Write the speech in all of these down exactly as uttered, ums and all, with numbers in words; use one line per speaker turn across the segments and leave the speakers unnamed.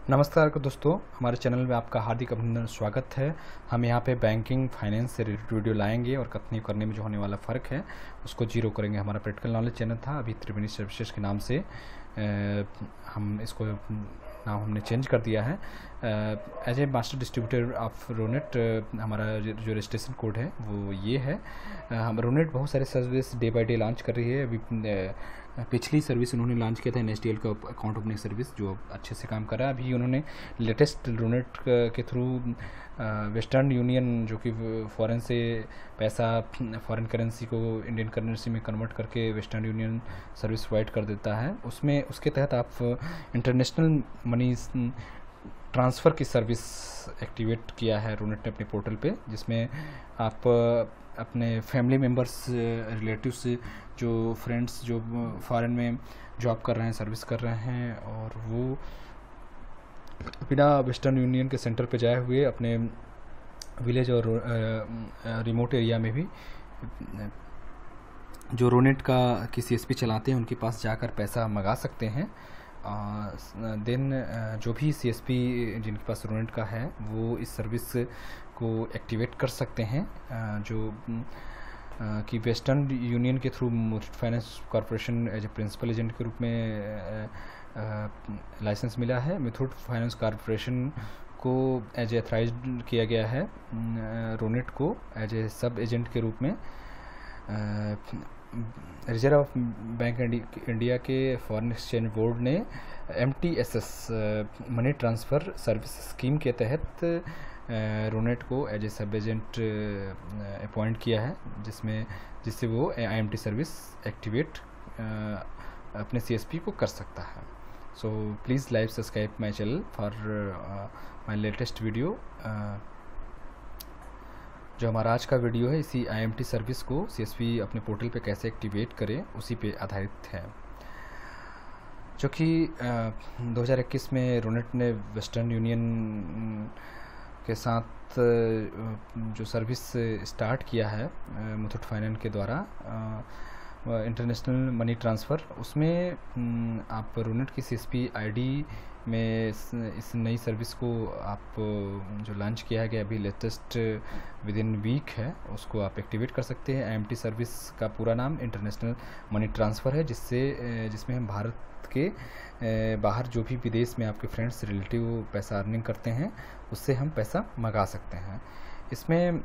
नमस्कार दोस्तों, हमारे चैनल में आपका हार्दिक अभिनंदन स्वागत है। हम यहाँ पे बैंकिंग फाइनेंस से रिलेटेड वीडियो लाएंगे और कथनी करने में जो होने वाला फ़र्क है उसको जीरो करेंगे। हमारा प्रैक्टिकल नॉलेज चैनल था, अभी त्रिवेणी सर्विसेज के नाम से ए, हम इसको नाम हमने चेंज कर दिया है। As a master distributor of Ronet हमारा जो रजिस्ट्रेशन कोड है वो ये है। हम रोनेट बहुत सारे service day by day launch कर रही है। अभी पिछली सर्विस उन्होंने लॉन्च किया था एन एस डी एल का अकाउंट ओपनिंग सर्विस, जो अच्छे से काम कर रहा है। अभी उन्होंने लेटेस्ट रोनेट के थ्रू वेस्टर्न यूनियन, जो कि फॉरेन से पैसा फॉरेन करेंसी को इंडियन करेंसी में कन्वर्ट करके वेस्टर्न यूनियन सर्विस प्रोवाइड कर देता है, उसमें उसके तहत आप इंटरनेशनल मनी ट्रांसफ़र की सर्विस एक्टिवेट किया है रोनेट ने अपने पोर्टल पे, जिसमें आप अपने फैमिली मेम्बर्स, रिलेटिव्स, जो फ्रेंड्स जो फॉरेन में जॉब कर रहे हैं, सर्विस कर रहे हैं, और वो बिना वेस्टर्न यूनियन के सेंटर पे जाए हुए अपने विलेज और रिमोट एरिया में भी जो रोनेट का की सी एस पी चलाते हैं उनके पास जाकर पैसा मंगा सकते हैं। देन जो भी सी एस पी जिनके पास रोनेट का है वो इस सर्विस को एक्टिवेट कर सकते हैं, जो कि वेस्टर्न यूनियन के through Muthoot finance corporation as a principal agent के रूप में लाइसेंस मिला है। मुथूट फाइनेंस कॉरपोरेशन को एज ए अथराइज्ड किया गया है रोनेट को एज ए सब एजेंट के रूप में। रिजर्व बैंक इंडिया के फॉरेन एक्सचेंज बोर्ड ने M T S S money transfer service scheme के तहत रोनेट को एज ए सब एजेंट अपॉइंट किया है, जिसमें जिससे वो I M T service activate अपने सी एस पी को कर सकता है। So please like subscribe my channel for my latest video. जो हमारा आज का वीडियो है इसी आई एम टी सर्विस को सी एस पी अपने पोर्टल पे कैसे एक्टिवेट करें उसी पे आधारित है, जो कि दो हज़ार इक्कीस में रोनेट ने वेस्टर्न यूनियन के साथ जो सर्विस स्टार्ट किया है मुथूट फाइनेंस के द्वारा इंटरनेशनल मनी ट्रांसफ़र, उसमें आप रोनेट की C S P I D में इस नई सर्विस को आप जो लॉन्च किया है अभी लेटेस्ट विद इन वीक है, उसको आप एक्टिवेट कर सकते हैं। आई एम टी सर्विस का पूरा नाम इंटरनेशनल मनी ट्रांसफ़र है, जिससे जिसमें हम भारत के बाहर जो भी विदेश में आपके फ्रेंड्स रिलेटिव पैसा अर्निंग करते हैं उससे हम पैसा मंगा सकते हैं। इसमें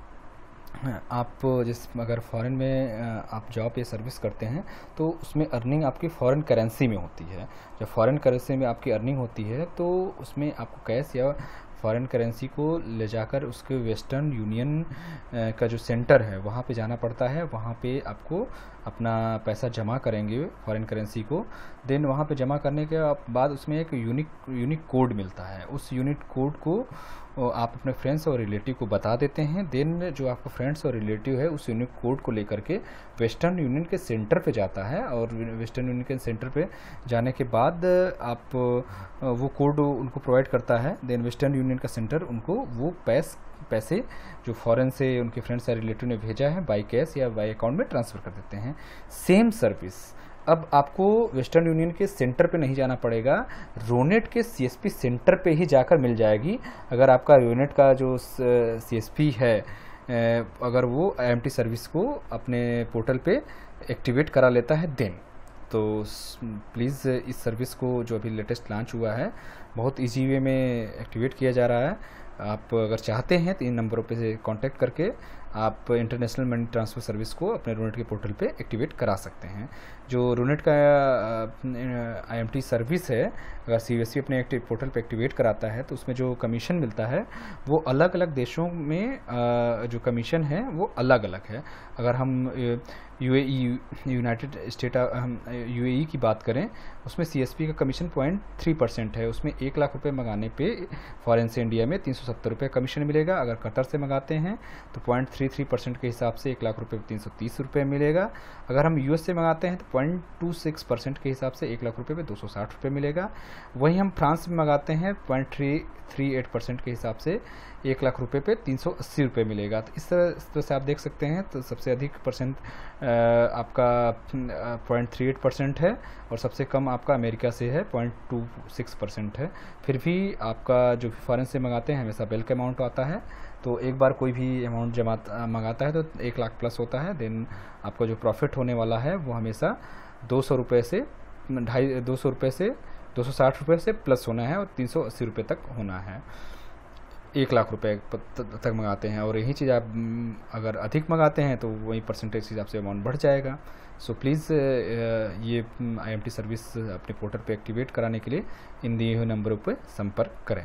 आप जिस अगर फॉरेन में आप जॉब या सर्विस करते हैं तो उसमें अर्निंग आपकी फॉरेन करेंसी में होती है। जब फॉरेन करेंसी में आपकी अर्निंग होती है तो उसमें आपको कैश या फॉरेन करेंसी को ले जाकर उसके वेस्टर्न यूनियन का जो सेंटर है वहाँ पे जाना पड़ता है। वहाँ पे आपको अपना पैसा जमा करेंगे फॉरेन करेंसी को। देन वहाँ पे जमा करने के बाद उसमें एक यूनिक यूनिक कोड मिलता है। उस यूनिक कोड को आप अपने फ्रेंड्स और रिलेटिव को बता देते हैं। देन जो आपका फ्रेंड्स और रिलेटिव है उस यूनिक कोड को लेकर के वेस्टर्न यूनियन के सेंटर पे जाता है, और वेस्टर्न यूनियन के सेंटर पे जाने के बाद आप वो कोड उनको प्रोवाइड करता है। देन वेस्टर्न यूनियन का सेंटर उनको वो पैस पैसे जो फॉरेन से उनके फ्रेंड्स या रिलेटिव ने भेजा है बाई कैश या बाई अकाउंट में ट्रांसफ़र कर देते हैं। सेम सर्विस अब आपको वेस्टर्न यूनियन के सेंटर पे नहीं जाना पड़ेगा, रोनेट के सी एस पी सेंटर पे ही जाकर मिल जाएगी। अगर आपका रोनेट का जो सी एस पी है अगर वो आई एम टी सर्विस को अपने पोर्टल पे एक्टिवेट करा लेता है देन, तो प्लीज़ इस सर्विस को जो अभी लेटेस्ट लॉन्च हुआ है बहुत इजी वे में एक्टिवेट किया जा रहा है। आप अगर चाहते हैं तो इन नंबरों पे से कांटेक्ट करके आप इंटरनेशनल मनी ट्रांसफ़र सर्विस को अपने रोनेट के पोर्टल पे एक्टिवेट करा सकते हैं। जो रोनेट का आई एम टी सर्विस है अगर सी एस पी अपने एक्टिव पोर्टल पे एक्टिवेट कराता है तो उसमें जो कमीशन मिलता है वो अलग अलग देशों में जो कमीशन है वो अलग अलग है। अगर हम U A E united state हम यू ए ई की बात करें उसमें सी एस पी का कमीशन पॉइंट थ्री परसेंट है। उसमें एक लाख रुपए मंगाने पे फॉरेन से इंडिया में तीन सौ सत्तर रुपये कमीशन मिलेगा। अगर कतर से मंगाते हैं तो point three three three percent के हिसाब से एक लाख रुपये पे तीन सौ तीस रुपये मिलेगा। अगर हम यूएस से मंगाते हैं तो पॉइंट टू सिक्स परसेंट के हिसाब से एक लाख रुपये पे दो सौ साठ रुपये मिलेगा। वहीं हम फ्रांस में मंगाते हैं point three three eight percent के हिसाब से एक लाख रुपये पे तीन सौ अस्सी रुपये मिलेगा। तो इस तरह इस तरह से आप देख सकते हैं, तो सबसे अधिक परसेंट आपका पॉइंट थ्री एट परसेंट है और सबसे कम आपका अमेरिका से है, पॉइंट टू सिक्स परसेंट है। फिर भी आपका जो फॉरेन से मंगाते हैं हमेशा बल्क अमाउंट आता है, तो एक बार कोई भी अमाउंट जमा मंगाता है तो एक लाख प्लस होता है। देन आपका जो प्रॉफिट होने वाला है वो हमेशा दो सौ रुपये से ढाई दो सौ रुपये से दो सौ साठ रुपये से प्लस होना है और तीन सौ अस्सी रुपये तक होना है। एक लाख रुपए तक मंगाते हैं, और यही चीज़ आप अगर अधिक मंगाते हैं तो वही परसेंटेज के हिसाब से अमाउंट बढ़ जाएगा। सो प्लीज़ ये आईएमटी सर्विस अपने पोर्टल पे एक्टिवेट कराने के लिए इन दिए हुए नंबरों पर संपर्क करें।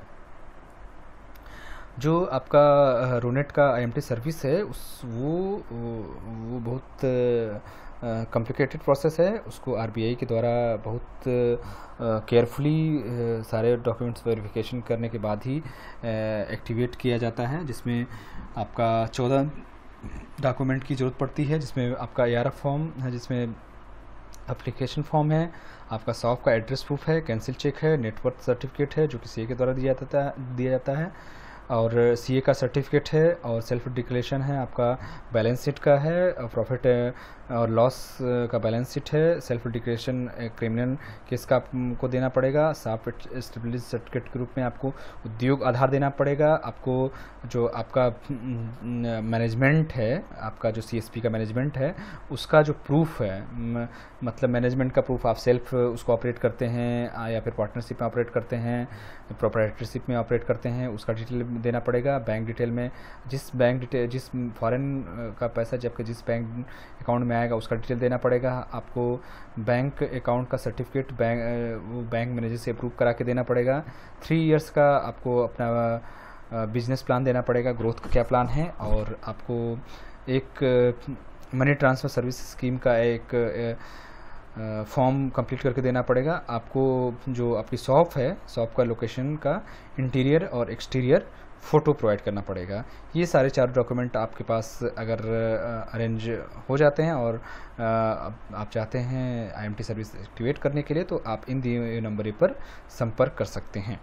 जो आपका रोनेट का आईएमटी सर्विस है उस वो वो बहुत कॉम्प्लिकेटेड प्रोसेस है। उसको आरबीआई के द्वारा बहुत केयरफुली uh, सारे डॉक्यूमेंट्स वेरिफिकेशन करने के बाद ही एक्टिवेट uh, किया जाता है, जिसमें आपका चौदह डॉक्यूमेंट की ज़रूरत पड़ती है, जिसमें आपका एआरएफ फॉर्म है, जिसमें एप्लीकेशन फॉर्म है, आपका सॉफ्ट का एड्रेस प्रूफ है, कैंसिल चेक है, नेटवर्थ सर्टिफिकेट है जो कि सीए के द्वारा दिया जाता है दिया जाता है और सीए का सर्टिफिकेट है, और सेल्फ डिक्लेरेशन है, आपका बैलेंस शीट का है, प्रॉफिट और लॉस का बैलेंस शीट है, सेल्फ डिक्लेरेशन क्रिमिनल केस का आपको देना पड़ेगा, साफ स्टेबिलिटी सर्टिफिकेट के रूप में आपको उद्योग आधार देना पड़ेगा, आपको जो आपका मैनेजमेंट है, आपका जो सीएसपी का मैनेजमेंट है उसका जो प्रूफ है, मतलब मैनेजमेंट का प्रूफ, आप सेल्फ उसको ऑपरेट करते हैं या फिर पार्टनरशिप में ऑपरेट करते हैं, प्रोप्राइटरशिप में ऑपरेट करते हैं, उसका डिटेल देना पड़ेगा। बैंक डिटेल में जिस बैंक डिटेल जिस फॉरेन का पैसा जबकि जिस बैंक अकाउंट में आएगा उसका डिटेल देना पड़ेगा। आपको बैंक अकाउंट का सर्टिफिकेट बैंक वो बैंक मैनेजर से अप्रूव करा के देना पड़ेगा। थ्री इयर्स का आपको अपना बिजनेस प्लान देना पड़ेगा, ग्रोथ का क्या प्लान है, और आपको एक मनी ट्रांसफ़र सर्विस स्कीम का एक फॉर्म कंप्लीट करके देना पड़ेगा। आपको जो आपकी शॉप है, शॉप का लोकेशन का इंटीरियर और एक्सटीरियर फ़ोटो प्रोवाइड करना पड़ेगा। ये सारे चार डॉक्यूमेंट आपके पास अगर अरेंज हो जाते हैं और आप चाहते हैं आईएमटी सर्विस एक्टिवेट करने के लिए, तो आप इन दिए हुए नंबर पर संपर्क कर सकते हैं।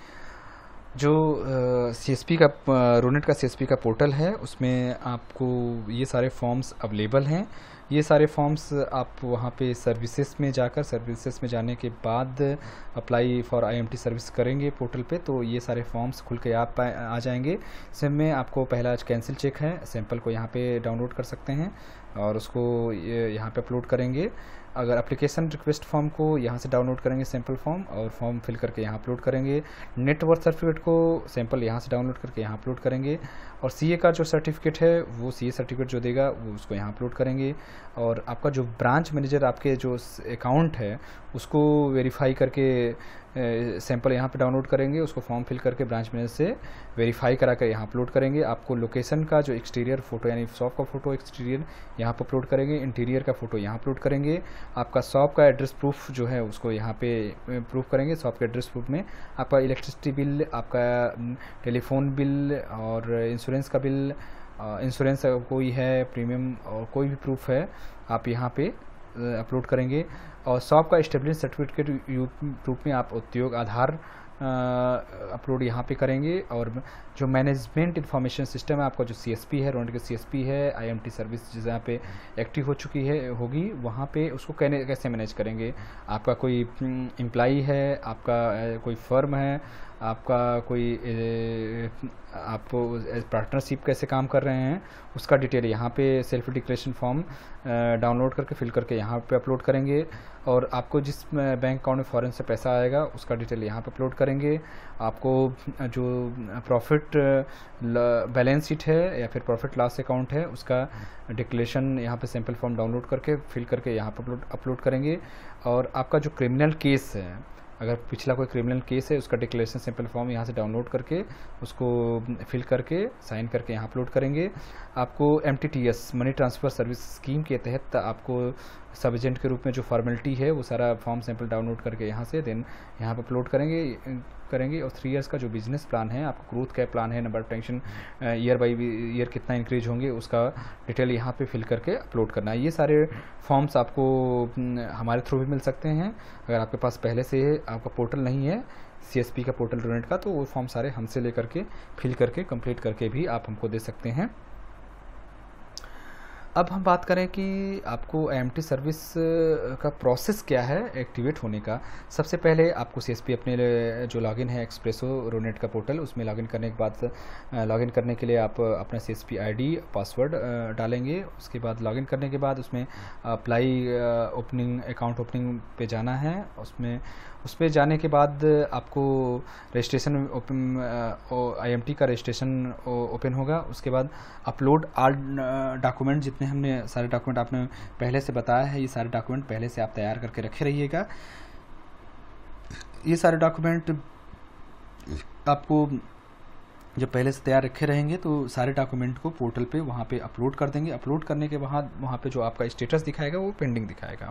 जो सीएसपी का रोनेट का सीएसपी का पोर्टल है उसमें आपको ये सारे फॉर्म्स अवेलेबल हैं। ये सारे फॉर्म्स आप वहाँ पे सर्विसेज में जाकर सर्विसेज में जाने के बाद अप्लाई फॉर आईएमटी सर्विस करेंगे पोर्टल पे, तो ये सारे फॉर्म्स खुल के आप आ जाएंगे। इसमें आपको पहला कैंसिल चेक है, सैंपल को यहाँ पे डाउनलोड कर सकते हैं और उसको यहाँ पे अपलोड करेंगे। अगर एप्लीकेशन रिक्वेस्ट फॉर्म को यहाँ से डाउनलोड करेंगे सैंपल फॉर्म और फॉर्म फिल करके यहाँ अपलोड करेंगे। नेटवर्थ सर्टिफिकेट को सैंपल यहाँ से डाउनलोड करके यहाँ अपलोड करेंगे, और सीए का जो सर्टिफिकेट है वो सीए सर्टिफिकेट जो देगा वो उसको यहाँ अपलोड करेंगे। और आपका जो ब्रांच मैनेजर आपके जो अकाउंट है उसको वेरीफाई करके सैंपल यहाँ पे डाउनलोड करेंगे, उसको फॉर्म फिल करके ब्रांच मैनेजर से वेरीफाई करा कर यहाँ अपलोड करेंगे। आपको लोकेशन का जो एक्सटीरियर फ़ोटो यानी शॉप का फ़ोटो एक्सटीरियर यहाँ पर अपलोड करेंगे, इंटीरियर का फ़ोटो यहाँ अपलोड करेंगे। आपका शॉप का एड्रेस प्रूफ जो है उसको यहाँ पे प्रूफ करेंगे। शॉप के एड्रेस प्रूफ में आपका इलेक्ट्रिसिटी बिल, आपका टेलीफोन बिल और इंश्योरेंस का बिल, इंश्योरेंस कोई है प्रीमियम और कोई भी प्रूफ है आप यहाँ पे अपलोड करेंगे। और शॉप का स्टेबिलिटी सर्टिफिकेट प्रूफ में आप उद्योग आधार अपलोड यहाँ पे करेंगे। और जो मैनेजमेंट इंफॉर्मेशन सिस्टम है, आपका जो सीएसपी है, रोनेट का सीएसपी है, आईएमटी सर्विस जहाँ पे एक्टिव हो चुकी है होगी वहाँ पे उसको कैसे कैसे मैनेज करेंगे। आपका कोई एम्प्लॉई है, आपका कोई फर्म है, आपका कोई आप पार्टनरशिप कैसे काम कर रहे हैं उसका डिटेल यहाँ पे सेल्फ डिक्लेरेशन फॉर्म डाउनलोड करके फिल करके यहाँ पे अपलोड करेंगे। और आपको जिस बैंक अकाउंट में फॉरेन से पैसा आएगा उसका डिटेल यहाँ पे अपलोड करेंगे। आपको जो प्रॉफिट बैलेंस शीट है या फिर प्रॉफिट लॉस अकाउंट है उसका डिक्लेरेशन यहाँ पे सैंपल फॉर्म डाउनलोड करके फिल करके यहाँ पर अपलोड अपलोड करेंगे। और आपका जो क्रिमिनल केस है अगर पिछला कोई क्रिमिनल केस है उसका डिक्लेरेशन सिंपल फॉर्म यहाँ से डाउनलोड करके उसको फिल करके साइन करके यहाँ अपलोड करेंगे। आपको M T T S money transfer service scheme के तहत आपको सब एजेंट के रूप में जो फॉर्मेलिटी है वो सारा फॉर्म सैंपल डाउनलोड करके यहाँ से देन यहाँ पर अपलोड करेंगे करेंगे और थ्री इयर्स का जो बिजनेस प्लान है, आपका ग्रोथ क्या प्लान है, number of tension year by year कितना इंक्रीज होंगे, उसका डिटेल यहाँ पे फिल करके अपलोड करना है। ये सारे फॉर्म्स आपको हमारे थ्रू भी मिल सकते हैं। अगर आपके पास पहले से आपका पोर्टल नहीं है सी एस पी का पोर्टल रोनेट का, तो वो फॉर्म सारे हमसे लेकर के फिल करके कंप्लीट करके भी आप हमको दे सकते हैं। अब हम बात करें कि आपको आई एम टी सर्विस का प्रोसेस क्या है एक्टिवेट होने का। सबसे पहले आपको सी एस पी अपने जो लॉगिन है एक्सप्रेसो रोनेट का पोर्टल, उसमें लॉगिन करने के बाद लॉगिन करने के लिए आप अपना C S P I D password डालेंगे। उसके बाद लॉगिन करने के बाद उसमें अप्लाई ओपनिंग अकाउंट ओपनिंग पे जाना है। उसमें उस पर जाने के बाद आपको registration open I M T का रजिस्ट्रेशन ओपन होगा। उसके बाद अपलोड आल डॉक्यूमेंट, जितने हमने सारे डॉक्यूमेंट आपने पहले से बताया है, ये सारे डॉक्यूमेंट पहले से आप तैयार करके रखे रहिएगा। ये सारे डॉक्यूमेंट आपको जब पहले से तैयार रखे रहेंगे तो सारे डॉक्यूमेंट को पोर्टल पे वहाँ पे अपलोड कर देंगे। अपलोड करने के बाद वहाँ पे जो आपका स्टेटस दिखाएगा वो पेंडिंग दिखाएगा।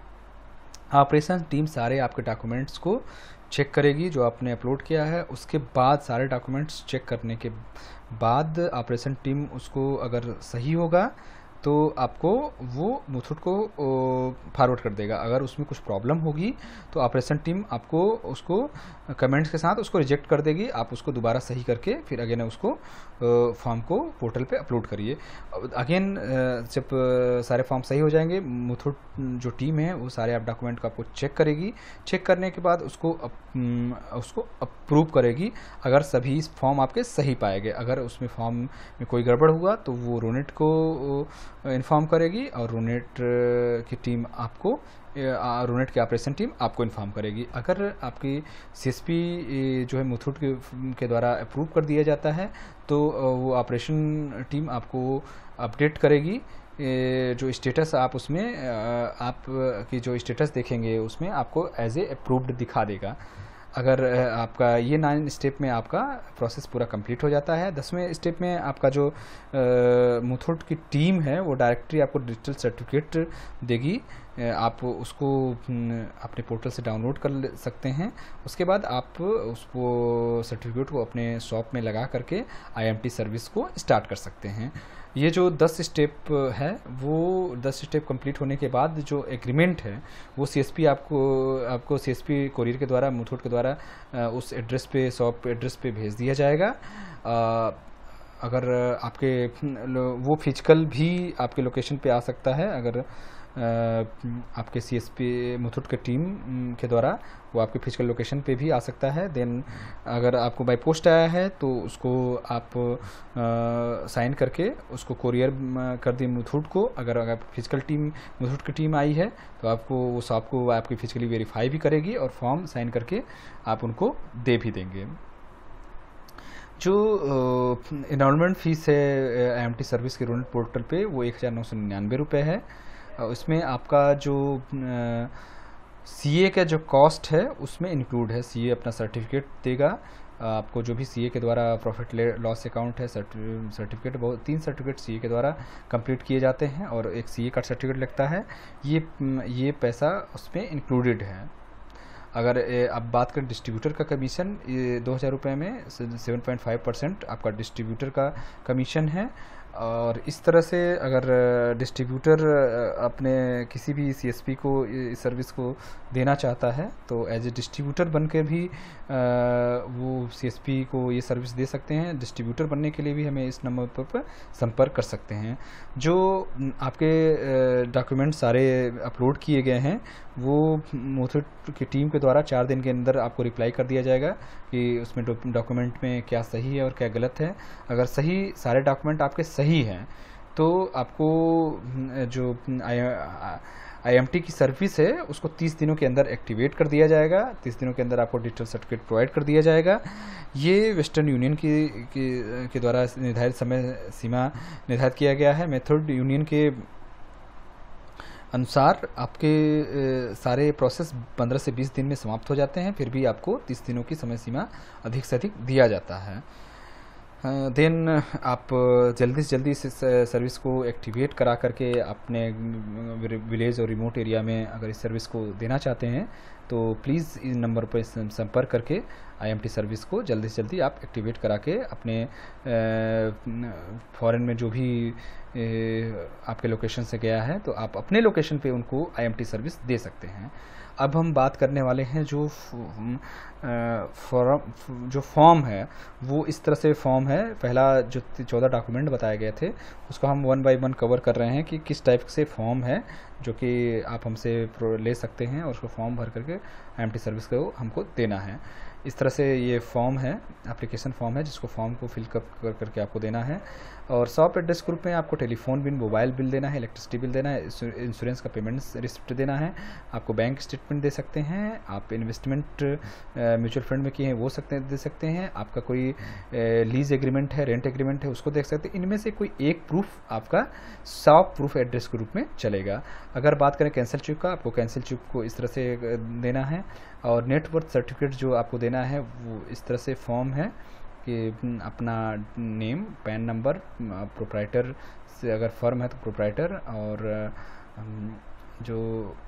ऑपरेशन टीम सारे आपके डॉक्यूमेंट्स को चेक करेगी जो आपने अपलोड किया है। उसके बाद सारे डॉक्यूमेंट्स चेक करने के बाद ऑपरेशन टीम उसको अगर सही होगा तो आपको वो मुथूट को फॉरवर्ड कर देगा। अगर उसमें कुछ प्रॉब्लम होगी तो ऑपरेशन टीम आपको उसको कमेंट्स के साथ उसको रिजेक्ट कर देगी। आप उसको दोबारा सही करके फिर अगेन उसको फॉर्म को पोर्टल पे अपलोड करिए। अगेन जब सारे फॉर्म सही हो जाएंगे, मुथूट जो टीम है वो सारे आप डॉक्यूमेंट को आपको चेक करेगी। चेक करने के बाद उसको अप, उसको अप्रूव करेगी अगर सभी फॉर्म आपके सही पाए गए। अगर उसमें फॉर्म में कोई गड़बड़ हुआ तो वो रोनेट को इन्फॉर्म करेगी और रोनेट की टीम आपको रोनेट की ऑपरेशन टीम आपको इन्फॉर्म करेगी। अगर आपकी सी एस पी जो है मुथूट के, के द्वारा अप्रूव कर दिया जाता है तो वो ऑपरेशन टीम आपको अपडेट करेगी। जो स्टेटस आप उसमें आप की जो स्टेटस देखेंगे उसमें आपको एज ए अप्रूव्ड दिखा देगा। अगर आपका ये नाइन स्टेप में आपका प्रोसेस पूरा कंप्लीट हो जाता है, दसवें स्टेप में आपका जो मुथूट की टीम है वो डायरेक्टली आपको डिजिटल सर्टिफिकेट देगी। आप उसको अपने पोर्टल से डाउनलोड कर सकते हैं। उसके बाद आप उसको सर्टिफिकेट को अपने शॉप में लगा करके आई एम टी सर्विस को स्टार्ट कर सकते हैं। ये जो दस स्टेप है वो दस स्टेप कंप्लीट होने के बाद जो एग्रीमेंट है वो सी एस पी आपको आपको सी एस पी कोरियर के द्वारा मुथूट के द्वारा उस एड्रेस पे शॉप एड्रेस पे भेज दिया जाएगा। आ, अगर आपके वो फिजिकल भी आपके लोकेशन पे आ सकता है। अगर आपके सी एस पी मुथूट के टीम के द्वारा वो आपके फिजिकल लोकेशन पे भी आ सकता है। देन अगर आपको बाय पोस्ट आया है तो उसको आप साइन करके उसको कोरियर कर दें मुथूट को। अगर अगर फिजिकल टीम मुथूट की टीम आई है तो आपको वो शॉप को आपकी फिजिकली वेरीफाई भी करेगी और फॉर्म साइन करके आप उनको दे भी देंगे। जो इनरोलमेंट फीस है आई एम टी सर्विस के रोनेट पोर्टल पे वो एक हज़ार नौ सौ निन्यानवे रुपये है। उसमें आपका जो सी ए का जो कॉस्ट है उसमें इंक्लूड है। सी ए अपना सर्टिफिकेट देगा आपको, जो भी सी ए के द्वारा प्रॉफिट लॉस अकाउंट है सर्टिफिकेट, बहुत तीन सर्टिफिकेट सी ए के द्वारा कंप्लीट किए जाते हैं और एक सी ए का सर्टिफिकेट लगता है। ये ये पैसा उसमें इंक्लूडेड है। अगर आप बात करें डिस्ट्रीब्यूटर का कमीशन, ये दो हज़ार रुपये में सेवन पॉइंट फाइव परसेंट आपका डिस्ट्रीब्यूटर का कमीशन है। और इस तरह से अगर डिस्ट्रीब्यूटर अपने किसी भी सी एस पी को इस सर्विस को देना चाहता है तो एज ए डिस्ट्रीब्यूटर बन के भी वो सी एस पी को ये सर्विस दे सकते हैं। डिस्ट्रीब्यूटर बनने के लिए भी हमें इस नंबर पर संपर्क कर सकते हैं। जो आपके डॉक्यूमेंट सारे अपलोड किए गए हैं वो मुथूट की टीम के द्वारा चार दिन के अंदर आपको रिप्लाई कर दिया जाएगा कि उसमें डॉक्यूमेंट में क्या सही है और क्या गलत है। अगर सही सारे डॉक्यूमेंट आपके सही हैं तो आपको जो आई एम टी की सर्विस है उसको तीस दिनों के अंदर एक्टिवेट कर दिया जाएगा। तीस दिनों के अंदर आपको डिजिटल सर्टिफिकेट प्रोवाइड कर दिया जाएगा। ये वेस्टर्न यूनियन की, की के द्वारा निर्धारित समय सीमा निर्धारित किया गया है। मेथड यूनियन के अनुसार आपके अ, सारे प्रोसेस पंद्रह से बीस दिन में समाप्त हो जाते हैं, फिर भी आपको तीस दिनों की समय सीमा अधिक से अधिक दिया जाता है। देन आप जल्दी से जल्दी इस सर्विस को एक्टिवेट करा करके अपने विलेज और रिमोट एरिया में अगर इस सर्विस को देना चाहते हैं तो प्लीज़ इस नंबर पर संपर्क करके आईएमटी सर्विस को जल्दी से जल्दी आप एक्टिवेट करा के अपने फॉरेन में जो भी ए, आपके लोकेशन से गया है तो आप अपने लोकेशन पे उनको आईएमटी सर्विस दे सकते हैं। अब हम बात करने वाले हैं जो फॉर्म जो फॉर्म है वो इस तरह से फॉर्म है। पहला जो चौदह डॉक्यूमेंट बताए गए थे उसको हम वन बाय वन कवर कर रहे हैं कि किस टाइप से फॉर्म है जो कि आप हमसे ले सकते हैं और उसको फॉर्म भर करके आईएमटी सर्विस को हमको देना है। इस तरह से ये फॉर्म है, एप्लीकेशन फॉर्म है जिसको फॉर्म को फिल कर करके आपको देना है। और शॉप एड्रेस ग्रुप में आपको टेलीफोन बिल, मोबाइल बिल देना है, इलेक्ट्रिसिटी बिल देना है, इंश्योरेंस का पेमेंट रिसिप्ट देना है, आपको बैंक स्टेटमेंट दे सकते हैं, आप इन्वेस्टमेंट म्यूचुअल फंड में किए हैं वो सकते दे सकते हैं, आपका कोई लीज एग्रीमेंट है, रेंट एग्रीमेंट है उसको देख सकते हैं। इनमें से कोई एक प्रूफ आपका शॉप प्रूफ एड्रेस के रूप में चलेगा। अगर बात करें कैंसिल चेक का, आपको कैंसिल चेक को इस तरह से देना है। और नेटवर्थ सर्टिफिकेट जो आपको देना है वो इस तरह से फॉर्म है कि अपना नेम, पैन नंबर, प्रोप्राइटर से अगर फर्म है तो प्रोप्राइटर, और जो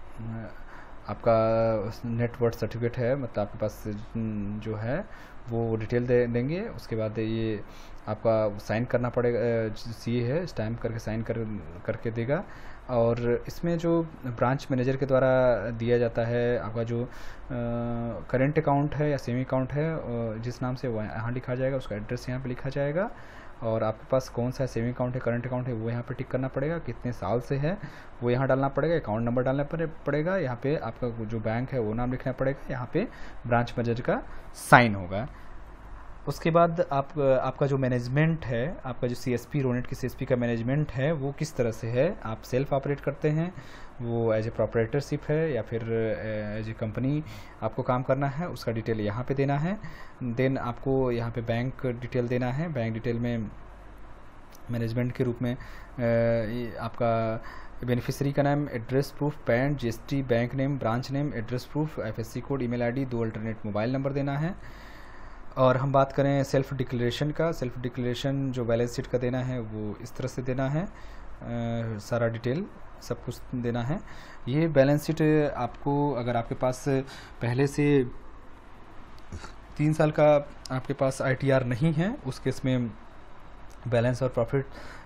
आपका नेटवर्थ सर्टिफिकेट है मतलब आपके पास जो है वो डिटेल दे देंगे। उसके बाद ये आपका साइन करना पड़ेगा, सी है स्टैम्प करके साइन कर करके देगा। और इसमें जो ब्रांच मैनेजर के द्वारा दिया जाता है आपका जो करेंट अकाउंट है या सेविंग अकाउंट है जिस नाम से वो यहाँ लिखा जाएगा, उसका एड्रेस यहाँ पे लिखा जाएगा। और आपके पास कौन सा सेविंग अकाउंट है, करंट अकाउंट है वो यहाँ पे टिक करना पड़ेगा, कितने साल से है वो यहाँ डालना पड़ेगा, अकाउंट नंबर डालना पड़ेगा, यहाँ पे आपका जो बैंक है वो नाम लिखना पड़ेगा, यहाँ पे ब्रांच मैनेजर का साइन होगा। उसके बाद आप आपका जो मैनेजमेंट है, आपका जो सीएसपी रोनेट की सीएसपी का मैनेजमेंट है वो किस तरह से है, आप सेल्फ ऑपरेट करते हैं, वो एज ए प्रोप्राइटरशिप है या फिर एज ए कंपनी आपको काम करना है, उसका डिटेल यहाँ पे देना है। देन आपको यहाँ पे बैंक डिटेल देना है। बैंक डिटेल में मैनेजमेंट के रूप में आपका बेनिफिशियरी का नाम, address proof, PAN, GST, bank name, branch name, address proof, FSC code, email ID, दो अल्टरनेट मोबाइल नंबर देना है। और हम बात करें सेल्फ डिक्लेरेशन का, सेल्फ डिक्लेरेशन जो बैलेंस शीट का देना है वो इस तरह से देना है, आ, सारा डिटेल सब कुछ देना है। ये बैलेंस शीट आपको अगर आपके पास पहले से तीन साल का आपके पास आईटीआर नहीं है उस केस में बैलेंस और प्रॉफिट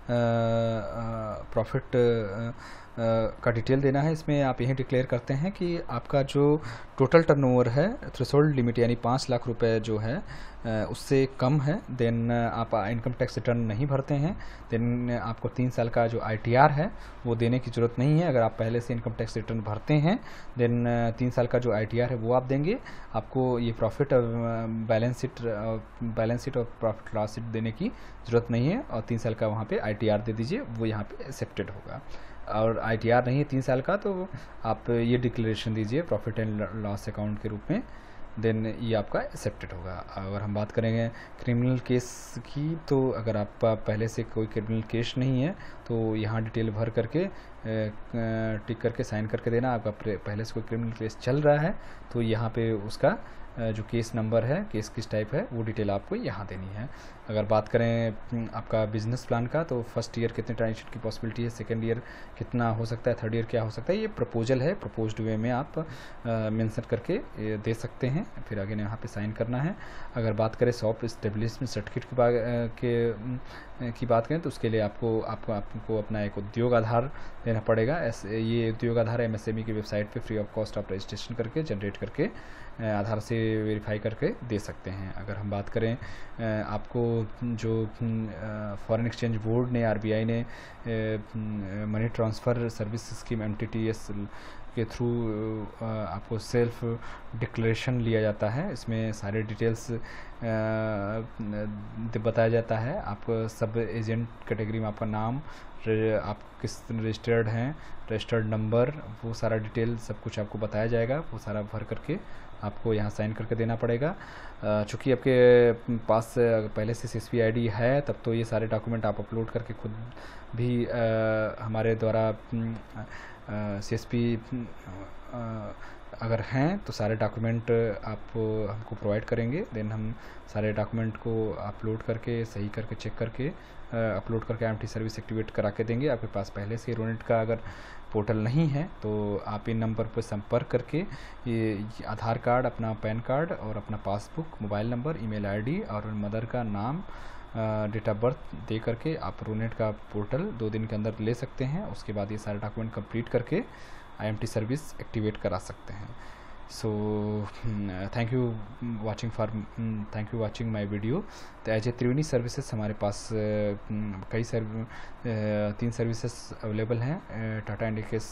प्रॉफिट का डिटेल देना है। इसमें आप यही डिक्लेयर करते हैं कि आपका जो टोटल टर्नओवर है, थ्रेशोल्ड लिमिट यानी पाँच लाख रुपए जो है उससे कम है, देन आप इनकम टैक्स रिटर्न नहीं भरते हैं, देन आपको तीन साल का जो आईटीआर है वो देने की ज़रूरत नहीं है। अगर आप पहले से इनकम टैक्स रिटर्न भरते हैं देन तीन साल का जो आईटीआर है वो आप देंगे। आपको ये profit balance sheet balance sheet और प्रॉफिट लॉस शीट देने की ज़रूरत नहीं है, और तीन साल का वहाँ पे आईटीआर दे दीजिए, वो यहाँ पे एक्सेप्टेड होगा। और आईटीआर नहीं है तीन साल का तो आप ये डिक्लेरेशन दीजिए प्रॉफिट एंड लॉस अकाउंट के रूप में, देन ये आपका एक्सेप्टेड होगा। अगर हम बात करेंगे क्रिमिनल केस की, तो अगर आपका पहले से कोई क्रिमिनल केस नहीं है तो यहाँ डिटेल भर करके टिक करके साइन करके देना। आपका पहले से कोई क्रिमिनल केस चल रहा है तो यहाँ पे उसका जो केस नंबर है, केस किस टाइप है वो डिटेल आपको यहाँ देनी है। अगर बात करें आपका बिजनेस प्लान का, तो फर्स्ट ईयर कितने ट्रांजेक्शन की पॉसिबिलिटी है, सेकेंड ईयर कितना हो सकता है, थर्ड ईयर क्या हो सकता है, ये प्रपोजल है, प्रपोज्ड वे में आप मेंशन करके दे सकते हैं, फिर आगे यहाँ पे साइन करना है। अगर बात करें शॉप एस्टेब्लिशमेंट सर्टिफिकेट की बात के की बात करें तो उसके लिए आपको आपको आपको अपना एक उद्योग आधार देना पड़ेगा। ऐसे ये उद्योग आधार एमएसएमई की वेबसाइट पे फ्री ऑफ कॉस्ट आप रजिस्ट्रेशन करके जनरेट करके आधार से वेरीफाई करके दे सकते हैं। अगर हम बात करें आपको जो फॉरेन एक्सचेंज बोर्ड ने, आरबीआई ने money transfer service scheme MTTS के थ्रू आपको सेल्फ डिक्लेरेशन लिया जाता है, इसमें सारे डिटेल्स बताया जाता है। आप सब एजेंट कैटेगरी में आपका नाम, आप किस रजिस्टर्ड हैं, रजिस्टर्ड नंबर, वो सारा डिटेल सब कुछ आपको बताया जाएगा। वो सारा भर करके आपको यहाँ साइन करके देना पड़ेगा। चूँकि आपके पास पहले से C S P I D है, तब तो ये सारे डॉक्यूमेंट आप अपलोड करके खुद भी आ, हमारे द्वारा सी एस पी अगर हैं तो सारे डॉक्यूमेंट आप हमको प्रोवाइड करेंगे। देन हम सारे डॉक्यूमेंट को अपलोड करके सही करके चेक करके अपलोड करके I M T service activate करा के देंगे। आपके पास पहले से रोनेट का अगर पोर्टल नहीं है तो आप इन नंबर पर संपर्क करके ये आधार कार्ड, अपना पैन कार्ड और अपना passbook, mobile number, email ID और मदर का नाम, डेट ऑफ बर्थ दे करके आप रोनेट का पोर्टल दो दिन के अंदर ले सकते हैं। उसके बाद ये सारे डॉक्यूमेंट कंप्लीट करके I M T service activate करा सकते हैं। So thank you watching for thank you watching my video. तो एज ए त्रिवेणी सर्विसेज हमारे पास uh, कई सर्व uh, तीन सर्विसेज अवेलेबल हैं। टाटा इंडिकेस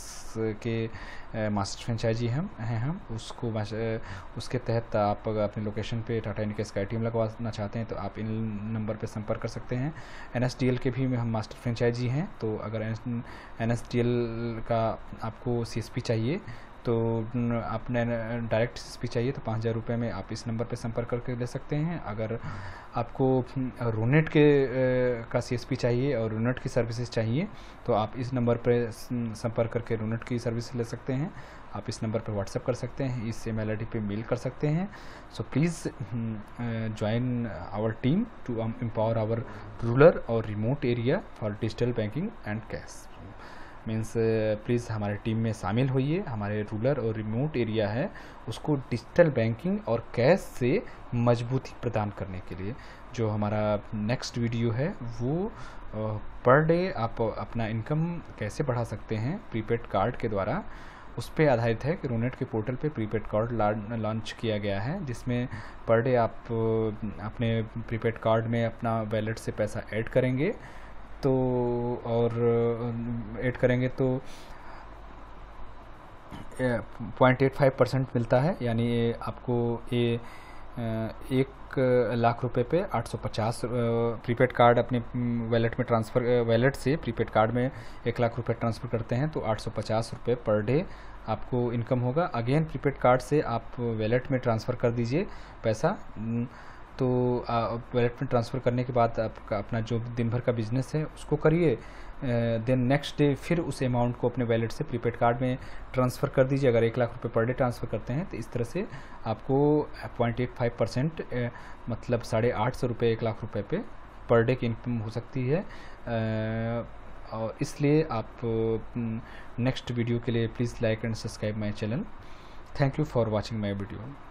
के मास्टर फ्रेंचाइजी हम हैं हम उसको uh, उसके तहत आप अगर अपने लोकेशन पे टाटा इंडिकेस का ए टी एम लगवाना चाहते हैं तो आप इन नंबर पे संपर्क कर सकते हैं। एन एस डी एल के भी हम मास्टर फ्रेंचाइजी हैं, तो अगर एन एस डी एल का आपको सी एस पी चाहिए तो आपने डायरेक्ट सी एस पी चाहिए तो पाँच हज़ार रुपये में आप इस नंबर पे संपर्क करके ले सकते हैं। अगर आपको रोनेट के का सी एस पी चाहिए और रोनेट की सर्विसेज चाहिए तो आप इस नंबर पे संपर्क करके रोनेट की सर्विस ले सकते हैं। आप इस नंबर पर व्हाट्सएप कर सकते हैं, इस ईमेल आई डी पे मेल कर सकते हैं। So please join our team to empower our rural और remote area for digital banking and cash. Means please हमारे टीम में शामिल होइए। हमारे रूरल और रिमोट एरिया है उसको डिजिटल बैंकिंग और कैश से मजबूती प्रदान करने के लिए जो हमारा नेक्स्ट वीडियो है वो पर डे आप अपना इनकम कैसे बढ़ा सकते हैं प्रीपेड कार्ड के द्वारा, उस पर आधारित है कि रोनेट के पोर्टल पे प्रीपेड कार्ड लॉन्च किया गया है, जिसमें पर डे आप अपने प्रीपेड कार्ड में अपना वैलेट से पैसा ऐड करेंगे तो और ऐड करेंगे तो पॉइंट एट फाइव परसेंट मिलता है। यानी आपको ये एक लाख रुपए पे आठ सौ पचास प्रीपेड कार्ड अपने वैलेट में ट्रांसफ़र वैलेट से प्रीपेड कार्ड में एक लाख रुपए ट्रांसफ़र करते हैं तो आठ सौ पचास रुपये पर डे आपको इनकम होगा। अगेन प्रीपेड कार्ड से आप वैलेट में ट्रांसफ़र कर दीजिए पैसा, तो वैलेट में ट्रांसफ़र करने के बाद आपका अपना जो दिन भर का बिजनेस है उसको करिए। देन नेक्स्ट डे फिर उस अमाउंट को अपने वैलेट से प्रीपेड कार्ड में ट्रांसफ़र कर दीजिए। अगर एक लाख रुपए पर डे ट्रांसफ़र करते हैं तो इस तरह से आपको पॉइंट एट फाइव परसेंट मतलब साढ़े आठ सौ रुपये एक लाख रुपए पे पर डे की इनकम हो सकती है। और इसलिए आप नेक्स्ट वीडियो के लिए please like and subscribe my channel. Thank you for watching my video.